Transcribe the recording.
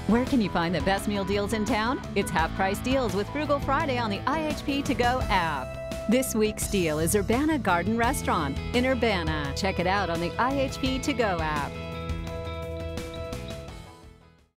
Where can you find the best meal deals in town? It's half-price deals with Frugal Friday on the IHP To Go app. This week's deal is Urbana Garden Restaurant in Urbana. Check it out on the IHP To Go app.